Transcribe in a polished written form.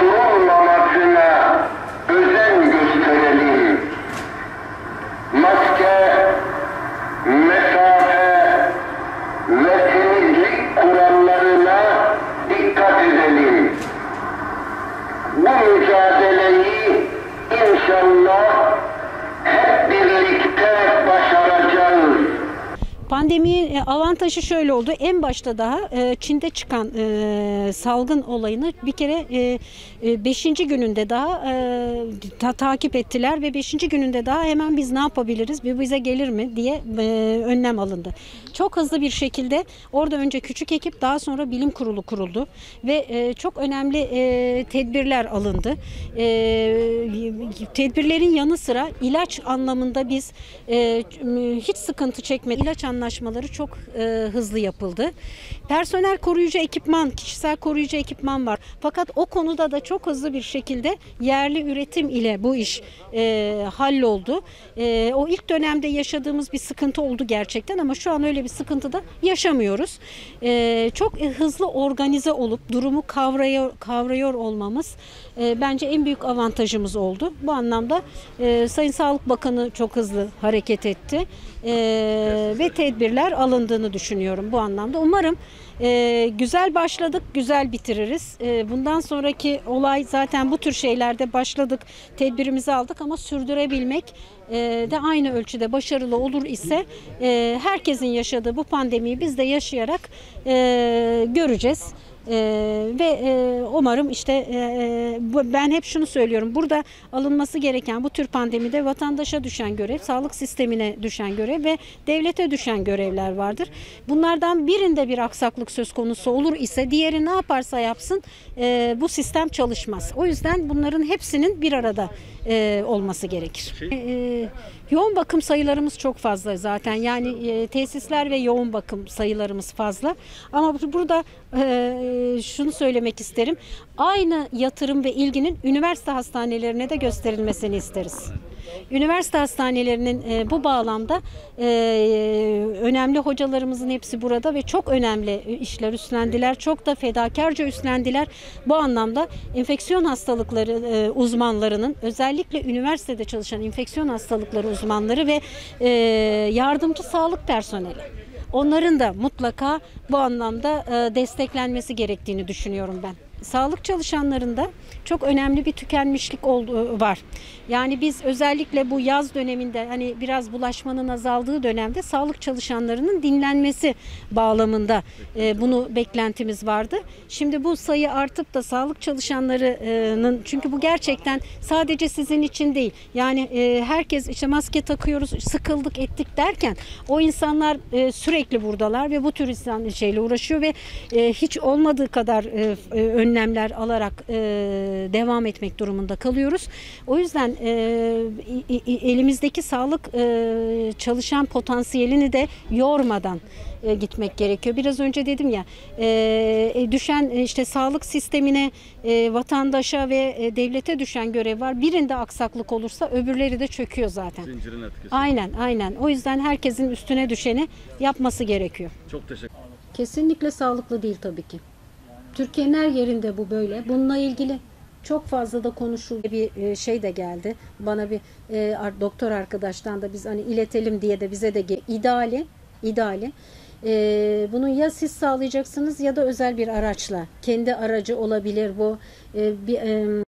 uçurulmamasına özen gösterelim. Maske, mesafe ve temizlik kurallarına dikkat edelim. Bu mücadeleyi inşallah hep birlikte başaracağız. Pandemi avantajı şöyle oldu. En başta daha Çin'de çıkan salgın olayını bir kere 5. gününde daha takip ettiler ve 5. gününde daha hemen biz ne yapabiliriz, bize gelir mi diye önlem alındı. Çok hızlı bir şekilde orada önce küçük ekip, daha sonra bilim kurulu kuruldu ve çok önemli tedbirler alındı. Tedbirlerin yanı sıra ilaç anlamında biz hiç sıkıntı çekmedik. İlaç anlaşmaları çok hızlı yapıldı. Personel koruyucu ekipman, kişisel koruyucu ekipman var. Fakat o konuda da çok hızlı bir şekilde yerli üretim ile bu iş halloldu. O ilk dönemde yaşadığımız bir sıkıntı oldu gerçekten ama şu an öyle bir sıkıntı da yaşamıyoruz. Çok hızlı organize olup durumu kavrıyor olmamız bence en büyük avantajımız oldu. Bu anlamda Sayın Sağlık Bakanı çok hızlı hareket etti ve tedbirler alındığını düşünüyorum bu anlamda. Umarım güzel başladık, güzel bitiririz. Bundan sonraki olay zaten bu tür şeylerde başladık, tedbirimizi aldık ama sürdürebilmek de aynı ölçüde başarılı olur ise herkesin yaşadığı bu pandemiyi biz de yaşayarak göreceğiz. Ve umarım işte ben hep şunu söylüyorum, burada alınması gereken bu tür pandemide vatandaşa düşen görev, sağlık sistemine düşen görev ve devlete düşen görevler vardır. Bunlardan birinde bir aksaklık söz konusu olur ise diğeri ne yaparsa yapsın bu sistem çalışmaz. O yüzden bunların hepsinin bir arada olması gerekir. Yoğun bakım sayılarımız çok fazla zaten, yani tesisler ve yoğun bakım sayılarımız fazla ama burada şunu söylemek isterim, aynı yatırım ve ilginin üniversite hastanelerine de gösterilmesini isteriz. Üniversite hastanelerinin bu bağlamda önemli hocalarımızın hepsi burada ve çok önemli işler üstlendiler. Çok da fedakarca üstlendiler. Bu anlamda enfeksiyon hastalıkları uzmanlarının, özellikle üniversitede çalışan enfeksiyon hastalıkları uzmanları ve yardımcı sağlık personeli, onların da mutlaka bu anlamda desteklenmesi gerektiğini düşünüyorum ben. Sağlık çalışanlarında çok önemli bir tükenmişlik var. Yani biz özellikle bu yaz döneminde, hani biraz bulaşmanın azaldığı dönemde sağlık çalışanlarının dinlenmesi bağlamında bunu beklentimiz vardı. Şimdi bu sayı artıp da sağlık çalışanlarının, çünkü bu gerçekten sadece sizin için değil. Yani herkes işte maske takıyoruz, sıkıldık ettik derken o insanlar sürekli buradalar ve bu tür şeyle uğraşıyor ve hiç olmadığı kadar önlemler alarak devam etmek durumunda kalıyoruz. O yüzden elimizdeki sağlık çalışan potansiyelini de yormadan gitmek gerekiyor. Biraz önce dedim ya, düşen işte sağlık sistemine, vatandaşa ve devlete düşen görev var. Birinde aksaklık olursa öbürleri de çöküyor zaten. Zincirin etkisi. Aynen. O yüzden herkesin üstüne düşeni yapması gerekiyor. Çok teşekkür. Kesinlikle sağlıklı değil tabii ki. Türkiye'nin her yerinde bu böyle. Bununla ilgili çok fazla da konuşuldu. Bir şey de geldi. Bana bir doktor arkadaştan da biz hani iletelim diye de bize de ideali. Bunu ya siz sağlayacaksınız ya da özel bir araçla. Kendi aracı olabilir bu.